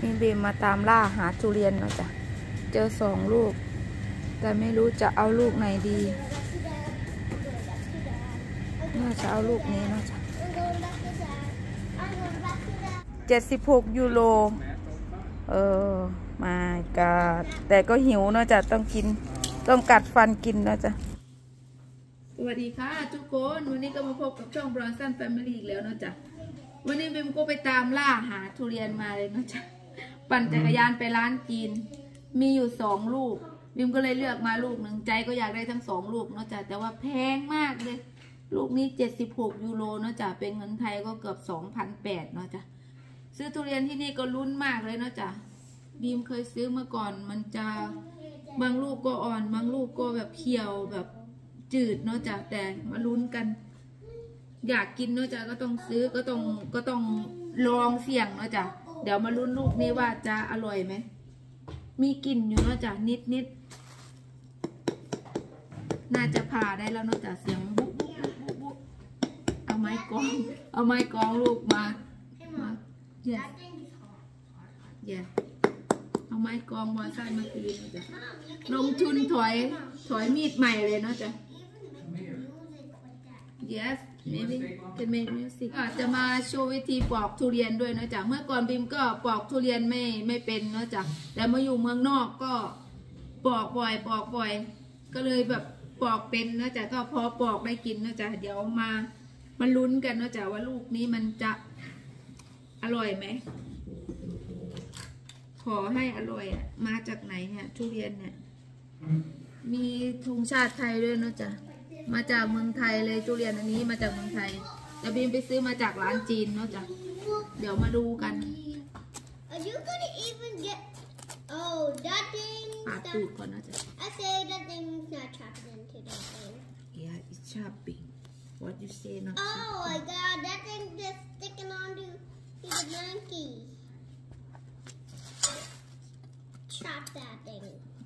นี่บีมมาตามล่าหาทุเรียนเนาะจ้ะเจอ2 ลูกแต่ไม่รู้จะเอาลูกไหนดีน่าจะเอาลูกนี้เนาะจ้ะ76 ยูโรมากาแต่ก็หิวเนาะจ้ะต้องกินต้องกัดฟันกินเนาะจ้ะสวัสดีค่ะทุกคนวันนี้ก็มาพบกับช่อง Bronson Family อีกแล้วเนาะจ้ะวันนี้บิมก็ไปตามล่าหาทุเรียนมาเลยเนาะจ้ะปั่นจักรยานไปร้านจีนมีอยู่2 ลูกบิมก็เลยเลือกมาลูกหนึ่งใจก็อยากได้ทั้ง2 ลูกเนาะจ้ะแต่ว่าแพงมากเลยลูกนี้76 ยูโรเนาะจ้ะเป็นเงินไทยก็เกือบ 2,800 เนาะจ้ะซื้อทุเรียนที่นี่ก็ลุ้นมากเลยเนาะจ้ะบีมเคยซื้อมาก่อนมันจะบางลูกก็อ่อนบางลูกก็แบบเขียวแบบจืดเนาะจ้ะแต่มาลุ้นกันอยากกินเนาะจ้ะก็ต้องซื้อก็ต้องลองเสี่ยงเนาะจ้ะเดี๋ยวมาลุ้นลูกนี้ว่าจะอร่อยไหมมีกลิ่นอยู่เนาะจ้ะนิดน่าจะผ่าได้แล้วเนาะจ้ะเสียงบุ๊บเอาไม้กองลูกมาเอาไม้กองมาใส่มาตีเนาะจ้ะลงทุนถอยมีดใหม่เลยเนาะจ้ะ yes maybe can make music จะมาโชว์วิธีปอกทุเรียนด้วยเนาะจ้ะเมื่อก่อนบิมก็ปอกทุเรียนไม่เป็นเนาะจ้ะแต่มาอยู่เมืองนอกก็ปอกบ่อยก็เลยแบบปอกเป็นเนาะจ้ะก็พอปอกได้กินเนาะจ้ะเดี๋ยวมาลุ้นกันเนาะจ้ะว่าลูกนี้มันจะอร่อยไหมขอให้อร่อยมาจากไหนเนี่ยทุเรียนเนี่ยมีธงชาติไทยด้วยเนาะจ้ะมาจากเมืองไทยเลยทุเรียนอันนี้มาจากเมืองไทยแต่บีมไปซื้อมาจากร้านจีนเนาะจ้ะเดี๋ยวมาดูกันปาดตูดก่อนนะจ๊ะ I say that thing's not chopped into that thing. Yeah, it's chopping. What you say not Oh chopping? my god, that thing just sticking onto the monkey. Chop that thing.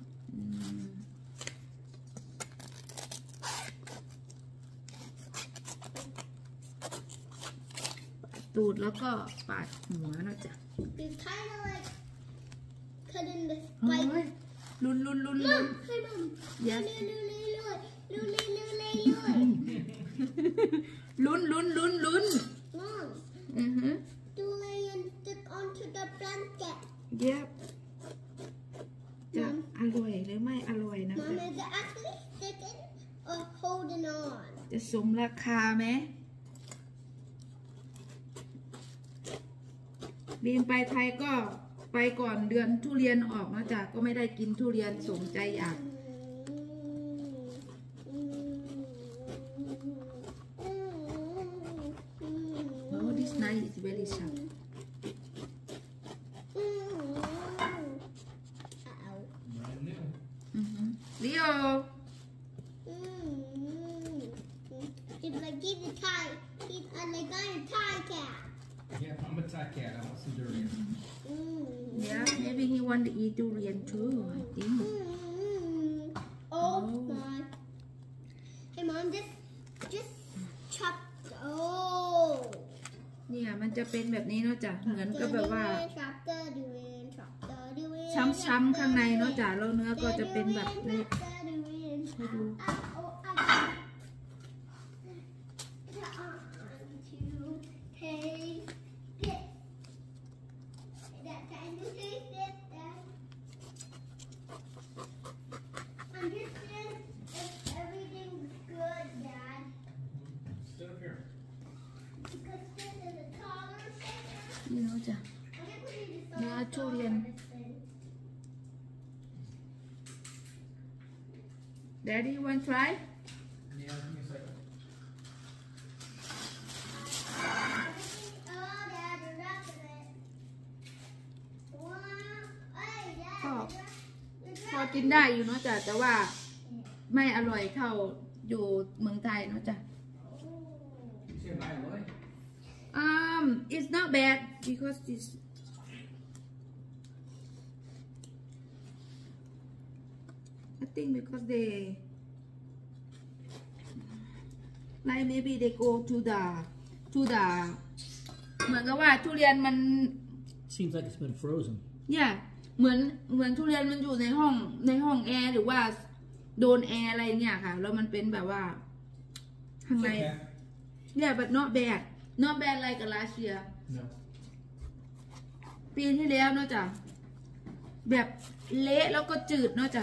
ตูดแล้วก็ปาดหัวนะจ๊ะ It's kind of like cutting the spike. ลุ้น Mom, hey mom. Yes. ลุ้น Mom, durian stick onto the blanket. Yep. จะอร่อยหรือไม่อร่อยนะ Mom, is it actually sticking or holding on? จะสมราคาไหมบีมไปไทยก็ไปก่อนเดือนทุเรียนออกนะจ๊ะก็ไม่ได้กินทุเรียนสมใจอยาก Oh, this knife is very sharp. Leo. It's like he's a Thai. He's like I'm a Thai cat. Yeah, I'm a Thai cat. I want some durian. Yeah, maybe he want to eat durian too. I think. Oh my! Hey mom, just chop. Oh. เนี่ยมันจะเป็นแบบนี้เนาะจ้ะเหมือนกับแบบว่า Chop the durian. Chop the durian. ช้ำๆข้างในเนาะจ้ะแล้วเนื้อก็จะเป็นแบบนี้ให้ดู นี่เนาะจ้ะเนื้อทุเรียน Daddy you want try? Yeah, give me a second. ก็พอกินได้อยู่เนาะจ้ะแต่ว่าไม่อร่อยเท่าอยู่เมืองไทยเนาะจ้ะ You said right away. It's not bad because this I think because they like maybe they go to the เหมือนกับว่าทุเรียนมัน Seems like it's been frozen. เนี่ยเหมือนทุเรียนมันอยู่ในห้องแอร์หรือว่าโดนแอร์อะไรเนี่ยค่ะแล้วมันเป็นแบบว่าข้างใน yeah but not bad like last year No. ปีที่แล้วเนาะจ้ะแบบเละแล้วก็จืดเนาะจ้ะ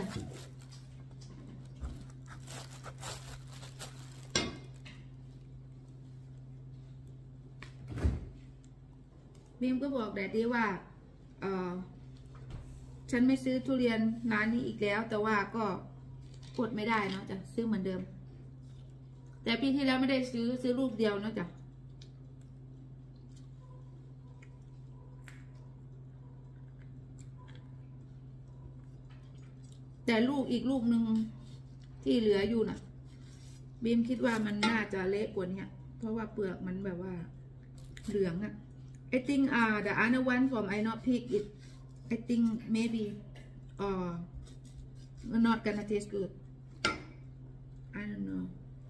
บีมก็บอกแดดดี้ว่าฉันไม่ซื้อทุเรียนร้านนี้อีกแล้วแต่ว่าก็กดไม่ได้เนาะจ้ะซื้อเหมือนเดิมแต่ปีที่แล้วไม่ได้ซื้อลูกเดียวเนาะจ้ะแต่ลูกอีกลูกหนึ่งที่เหลืออยู่น่ะบีมคิดว่ามันน่าจะเละกว่านี้เพราะว่าเปลือกมันแบบว่าเหลืองอะI think the other one from I not pick it I think maybe not gonna taste good I don't know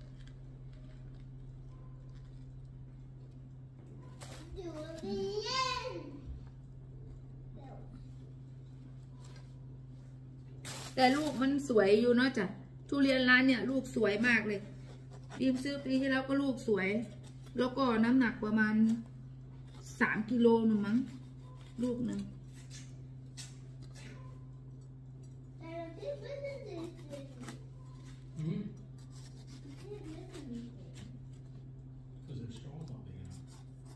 อยู่ดีเย็นแต่ลูกมันสวยอยู่เนาะจ้ะทุเรียนร้านเนี่ยลูกสวยมากเลยบีมซื้อปีที่แล้วก็ลูกสวยแล้วก็น้ำหนักประมาณ3 กิโลหนึ่งมั้งลูกหนึ่ง Mm-hmm. Because their straw's not big enough.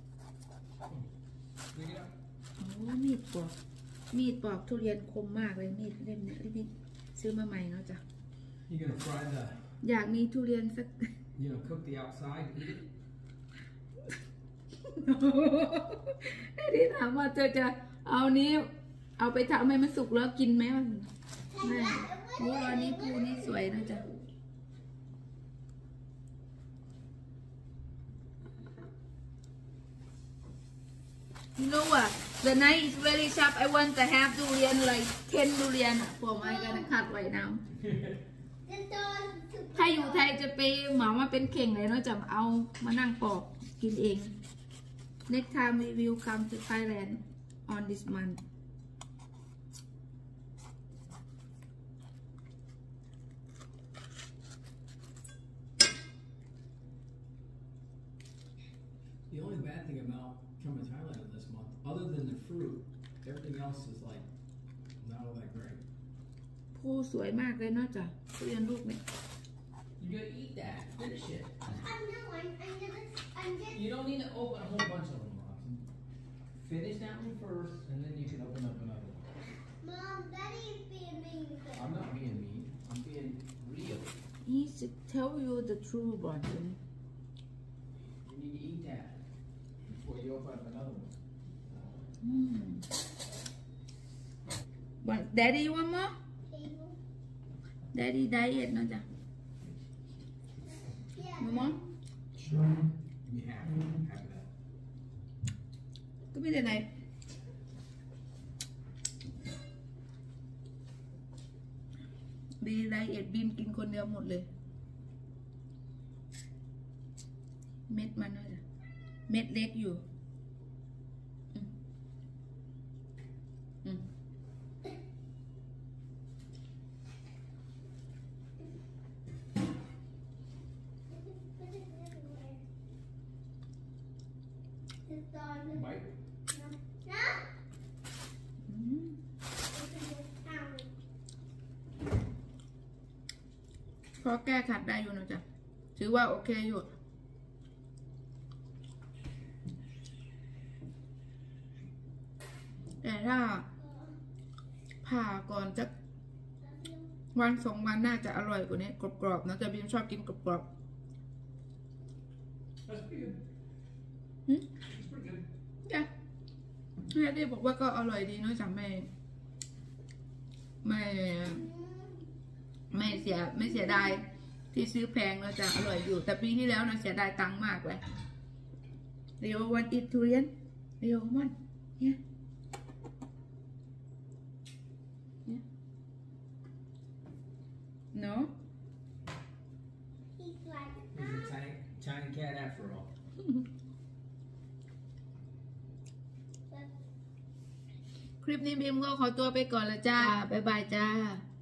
Bring it up. โอ้มีดปอกทุเรียนคมมากเลยมีดเล่มเนี่ยที่ซื้อมาใหม่เนาะจ้ะ You gonna fry the, อยากมีทุเรียนสัก cook the outside, eat it? ไอ้ที่ถามว่าเธอจะเอานี้เอาไปทำให้มันสุกแล้วกินไหมมันไม่โอ้อันนี้ภูนี่สวยนะจ๊ะ You know what? The knife is very sharp. I want to have durian like 10 durian for my gonna cut right now. ถ้าอยู่ไทยจะไปเหมามาเป็นเข่งเลยเนาะจะเอามานั่งปอกกินเอง Next time we will come to Thailand on this month. The only bad thing about coming to Thailand this month, other than the fruit, everything else is like not all that great. ภูสวยมากเลยเนาะจ้ะทุเรียนลูกเนี่ย You gotta eat that. Finish it. I'm just You don't need to open a whole bunch of them, Robson. Finish that one first, and then you can open up another one. Mom, Daddy's being mean. I'm not being mean. I'm being real. He should tell you the truth, Bronson. You need to eat that before you open up another one. But Daddy, you want more? Daddy diet เนาะจ้ะ Yeah. You want? Sure. Give me half of that. ก็ไม่ได้ไหนบีไดเอทบีมกินคนเดียวหมดเลย เม็ดมันนะจ๊ะเม็ดเล็กอยู่อืม It's done. Bite. No. อืม พอแก้ขัดได้อยู่นะจ๊ะถือว่าโอเคอยู่แต่ถ้าผ่าก่อนจะวัน2 วันน่าจะอร่อยกว่านี้กรอบๆนะแต่บีมชอบกินกรอบ That's pretty good. ๆหืม That's pretty good. จ้ะแม่ได้บอกว่าก็อร่อยดีเนาะจ๊ะไม่เสียดายที่ซื้อแพงแล้วจะอร่อยอยู่แต่ปีที่แล้วนะเสียดายตังค์มากเลยเดี๋ยววันอิตทุเรียนเดี๋ยวมันเนี่ยNo? He's like, He's a tiny cat after all. คลิปนี้บีมก็ขอตัวไปก่อนละจ้า บ๊ายบายจ้า